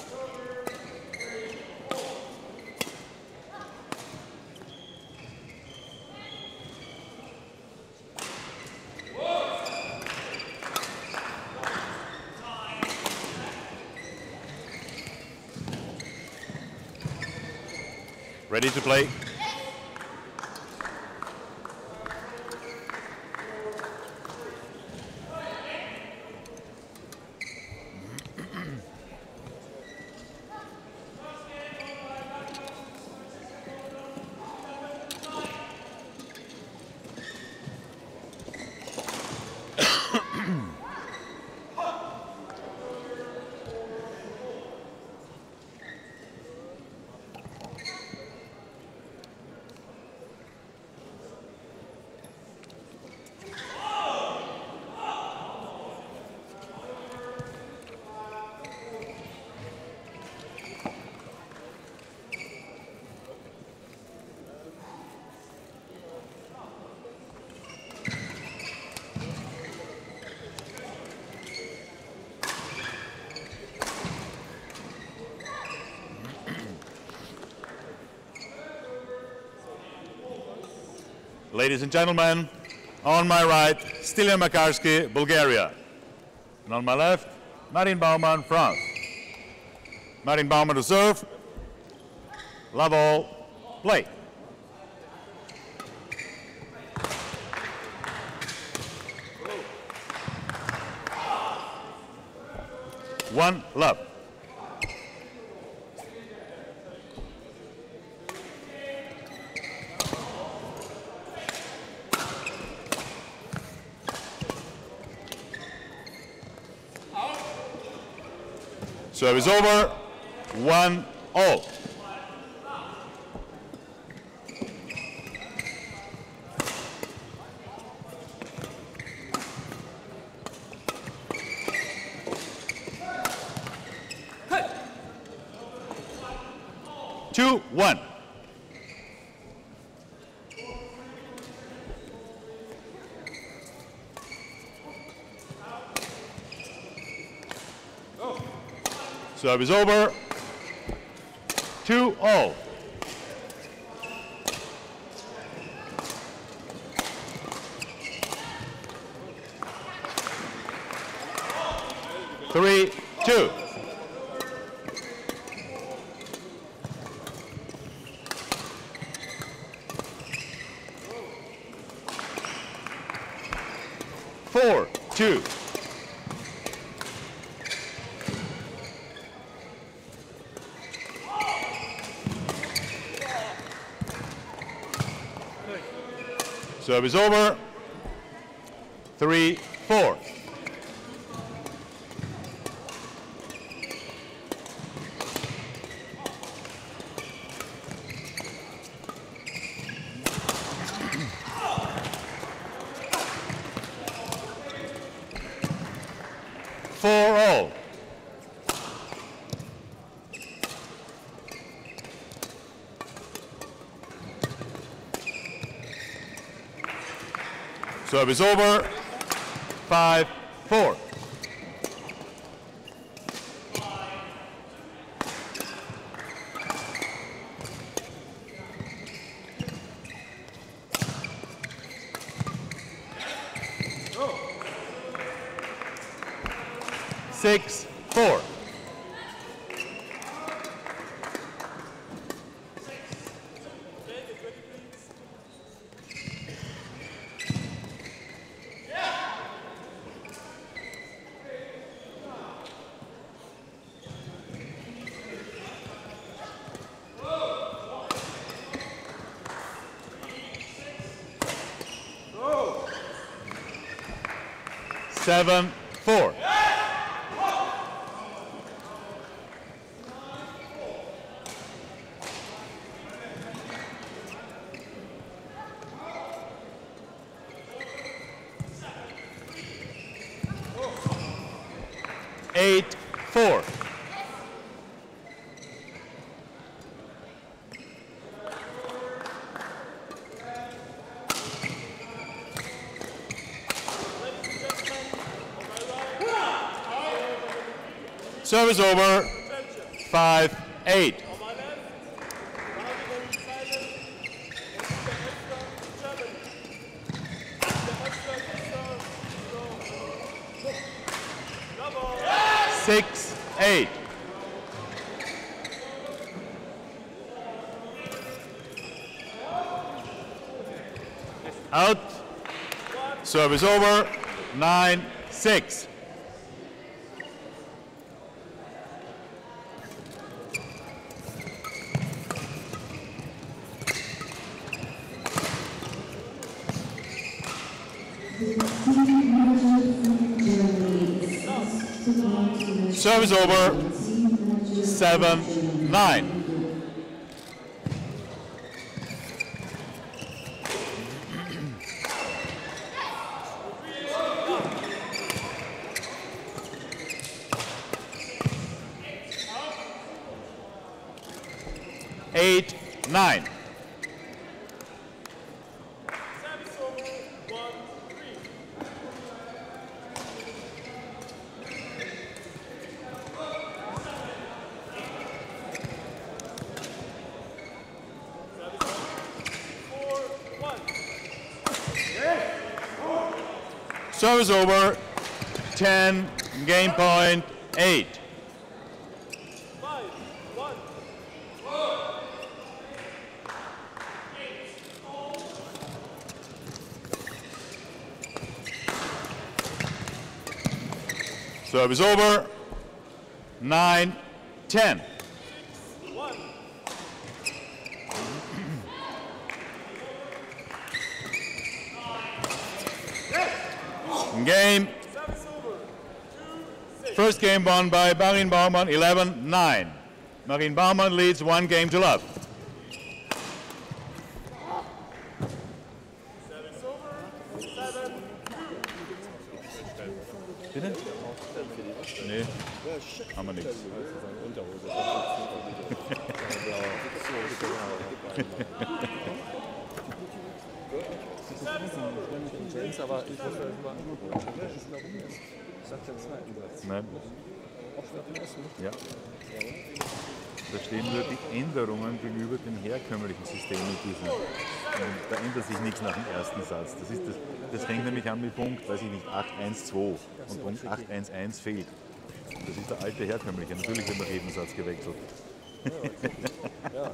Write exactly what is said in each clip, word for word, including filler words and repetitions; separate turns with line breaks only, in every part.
Ready to play. Ladies and gentlemen, on my right, Stilian Makarski, Bulgaria. And on my left, Marin Baumann, France. Marin Baumann to serve. Love all, play. One love. Service over, one all. Two, one. Service over, two all. Three, two. Four, two. Service over, three, four. Four all. Service over, five, four. Six, four. Seven, four. Eight, four. Service over, five, eight. Six, eight. Out. Service over. Nine, six. Service over. Seven, nine. Eight, nine. Service over. Ten, game point, eight. Service over. Nine, ten. Game. First game won by Marin Baumann, eleven nine. Marin Baumann leads one game to love. Bitte? Nee, haben wir nichts.
Aber ich muss das mal angucken. Ich sag den zweiten Satz.
Nein.
Auch statt dem ersten?
Ja. Da stehen nur die Änderungen gegenüber dem herkömmlichen System in diesem. Und da ändert sich nichts nach dem ersten Satz. Das, ist das, das fängt nämlich an mit Punkt, weiß ich nicht, acht eins zwei und Punkt acht eins eins fehlt. Das ist der alte herkömmliche. Natürlich wird nach jedem Satz gewechselt.
Ja. Ja.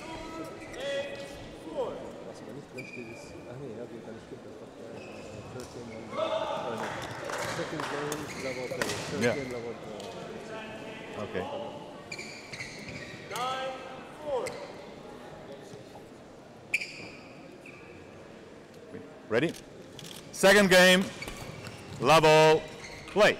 Was aber nicht drin steht ist, ach nee, ja, geht gar nicht, das doch vierzehn und Second Game, Laboratory,
Ja.
Third Game, Laboratory.
Okay.
Nine, four.
Ready? Second game, level, play.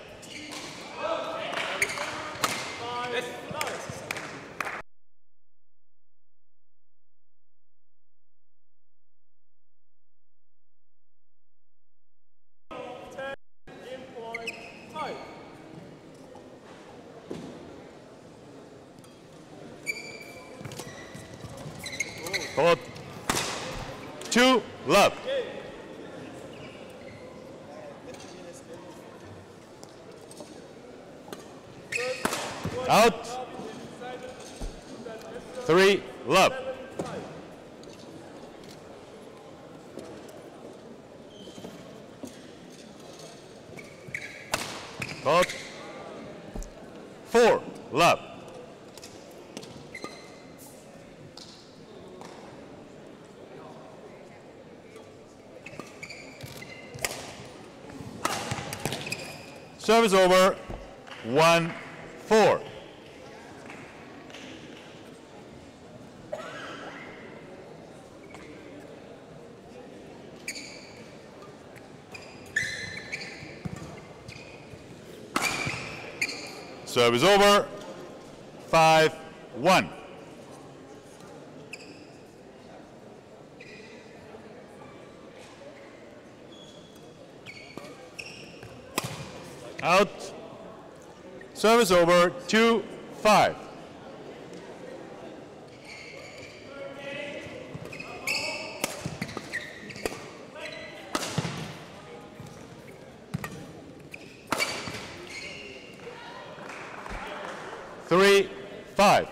Hold. Two, love. Out. Three, love. Hold. Four, love. Service over, one, four. Service over, five, one. Out. Service over, two, five. Three, five.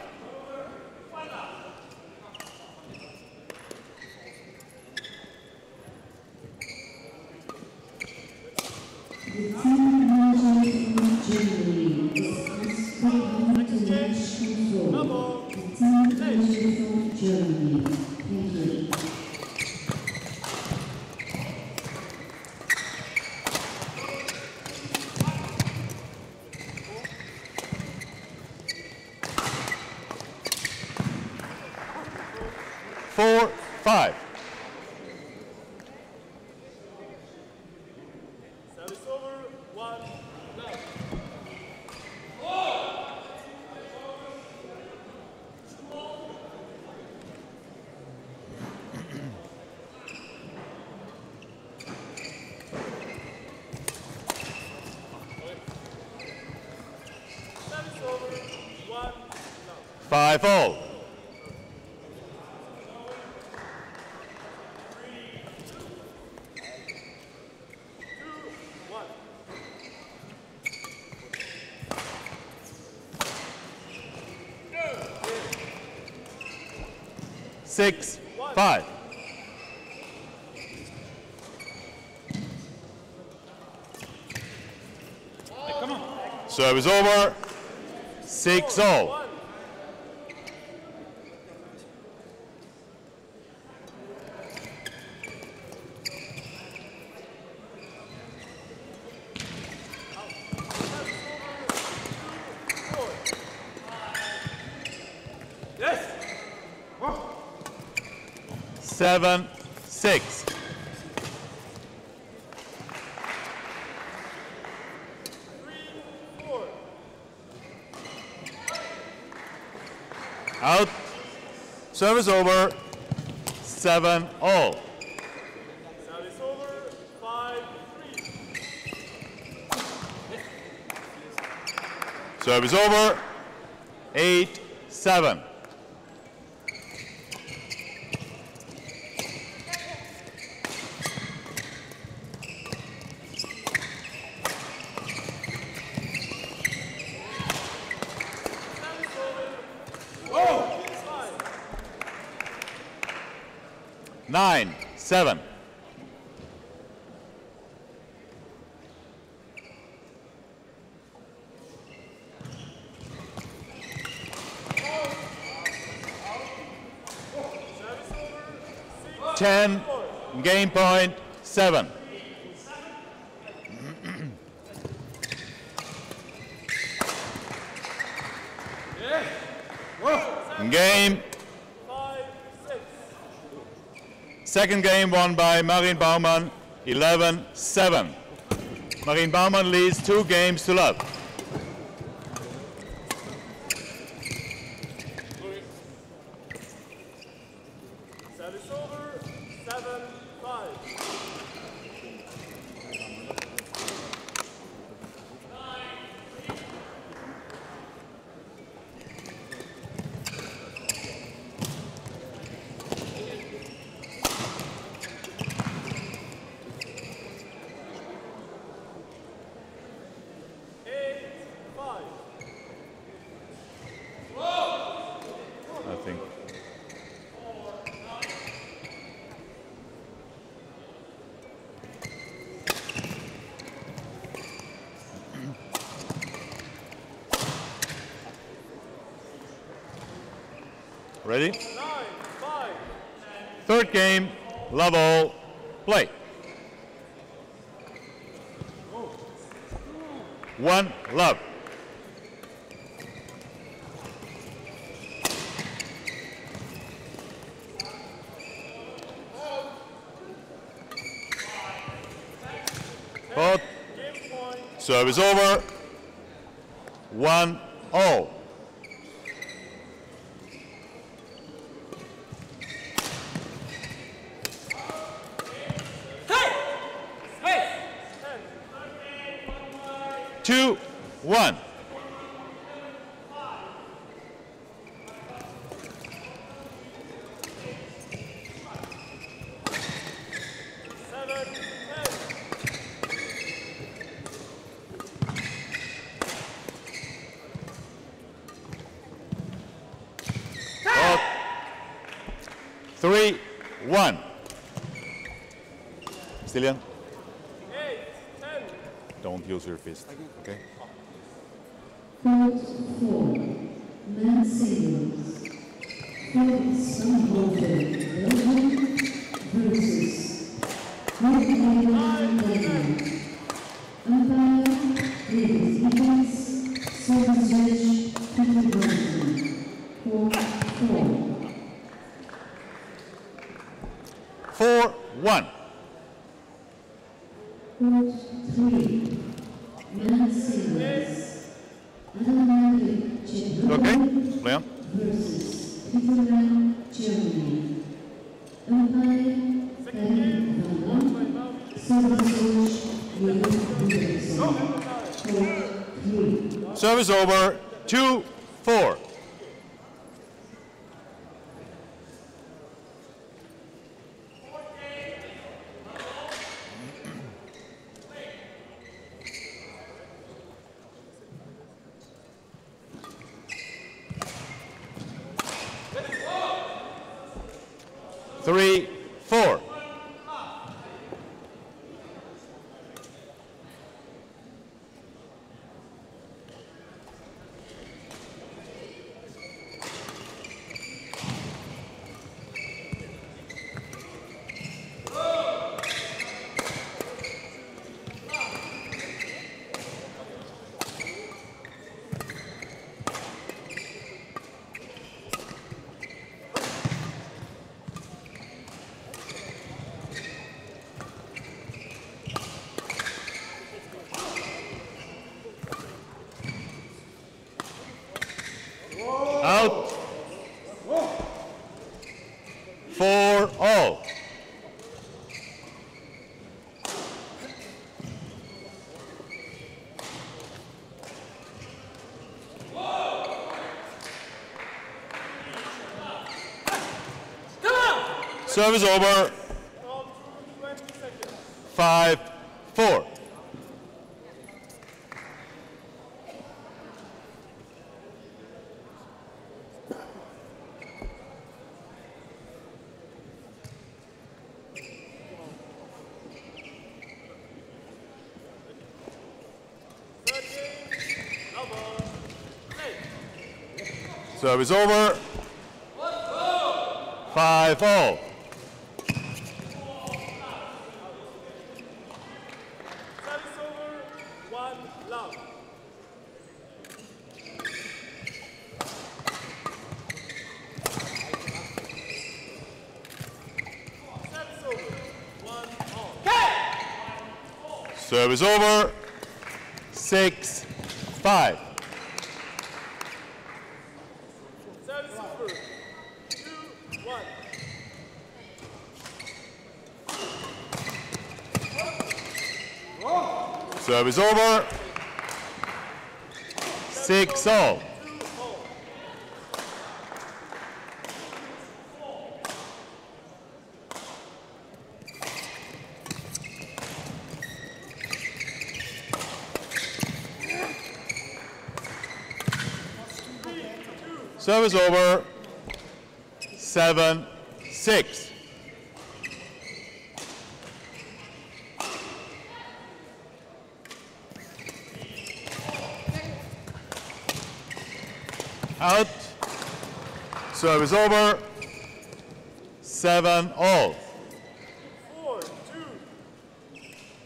Four, five.
Service over, one, love. Service over, one, love.
Five all. Six, five.
Come on.
Service over. Six all.
Yes.
Seven, six. Out. Service over. Seven all.
Service over, five, three.
Service over. Eight, seven. Nine, seven. Ten, game point, seven. Game. Second game won by Marin Baumann, eleven seven. Marin Baumann leads two games to love.
Service over, seven, five.
I think. Ready?
Nine, five.
Third game, love all, play. One, love. Both. Service over. One, all. Two, one. three, one. Stilian,
eight, ten.
don't use your fist, okay?
Court four, men singles. Fred Sunhoven, Belgium versus Freek Golinski. Umpire, David Evans, Sorensen, Vittinghus. Court four.
Four, one.
Court three, men singles.
Okay, Leon.
Versus Peterland, Germany. Umpire, Ben Van Service Dierickx. Court three.
Service over, two, four. Three, four. Out. Four all. Service over. Five, four. Service over. Five all.
Service over, one love. Service over, one all.
Service over. Six, five.
Service over, two, one.
Service over. Six all. Service over. Seven, six. Out. Service over. Seven all.
Four, two.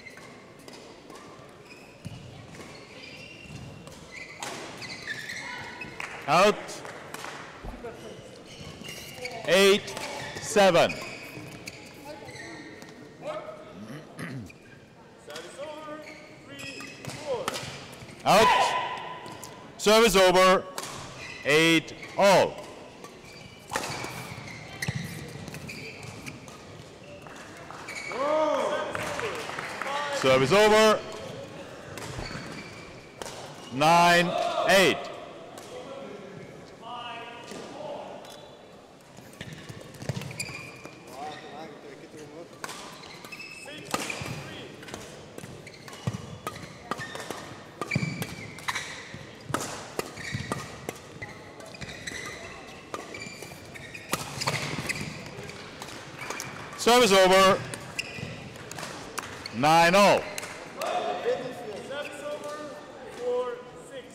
Out. Eight, seven.
Service over, three, four.
Out. Service over. Eight all. Service over. Nine, eight.
Six, three.
Service over. nine oh.
Service over. four six.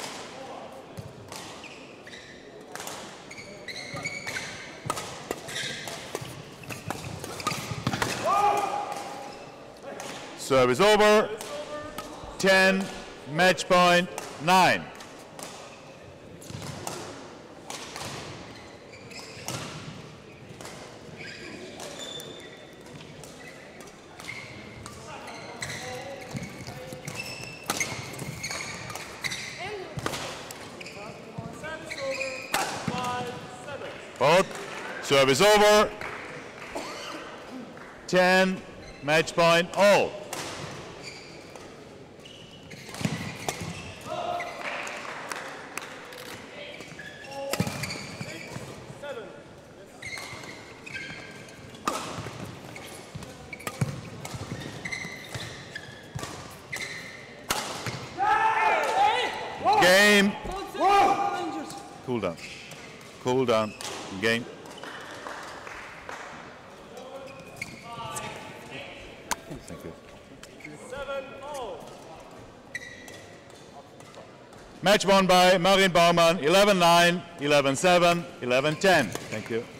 Service over. ten, match point, nine.
Service over. five seven.
Both. Service over. ten, match point, all.
seven.
Game. Cool down. Cool down. Game. Thank you.
seven all.
Match won by Marin Baumann, eleven nine, eleven seven, eleven ten. Thank you.